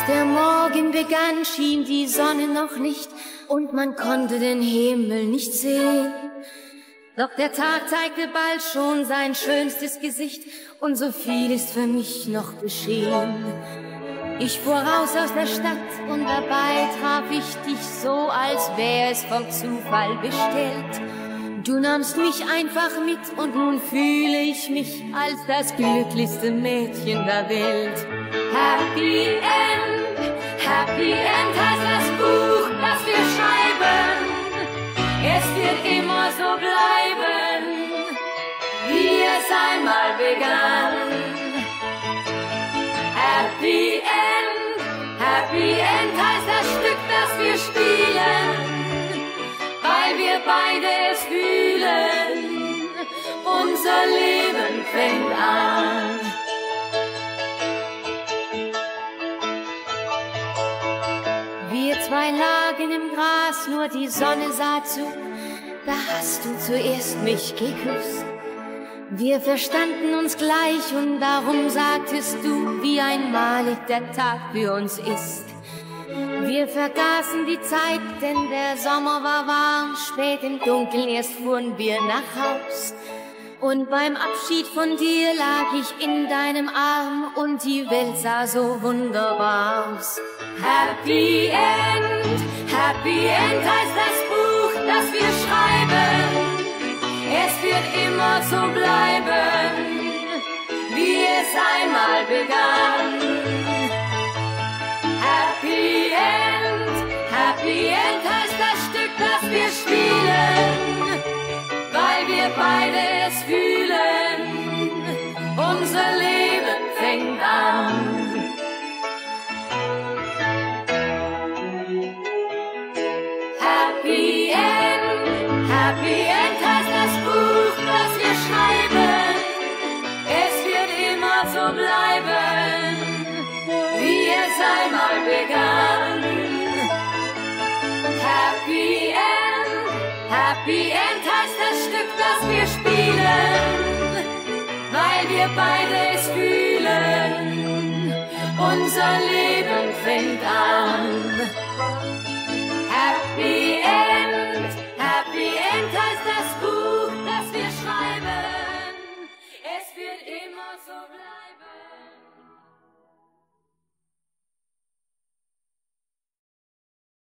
Als der Morgen begann, schien die Sonne noch nicht und man konnte den Himmel nicht sehen. Doch der Tag zeigte bald schon sein schönstes Gesicht und so viel ist für mich noch geschehen. Ich fuhr raus aus der Stadt und dabei traf ich dich so, als wäre es vom Zufall bestellt. Du nahmst mich einfach mit und nun fühle ich mich als das glücklichste Mädchen der Welt. Happy End heißt das Buch, das wir schreiben. Es wird immer so bleiben, wie es einmal begann. Happy End heißt das Stück, das wir spielen, weil wir beide es fühlen. Unser Leben fängt an. Wir zwei lagen im Gras, nur die Sonne sah zu, da hast du zuerst mich geküsst. Wir verstanden uns gleich und darum sagtest du, wie einmalig der Tag für uns ist. Wir vergaßen die Zeit, denn der Sommer war warm, spät im Dunkeln erst fuhren wir nach Haus. Und beim Abschied von dir lag ich in deinem Arm und die Welt sah so wunderbar aus. Happy End heißt das Buch, das wir schreiben. Es wird immer so bleiben, wie es einmal begann. Happy End heißt das Stück, das wir spielen, weil wir beide es fühlen. Unser Leben fängt an. Happy End heißt das Buch, das wir schreiben. Es wird immer so bleiben, wie es einmal begann. Happy End heißt das Stück, das wir spielen, weil wir beide es fühlen. Unser Leben fängt an. Happy End heißt das Buch, das wir schreiben. Es wird immer so bleiben.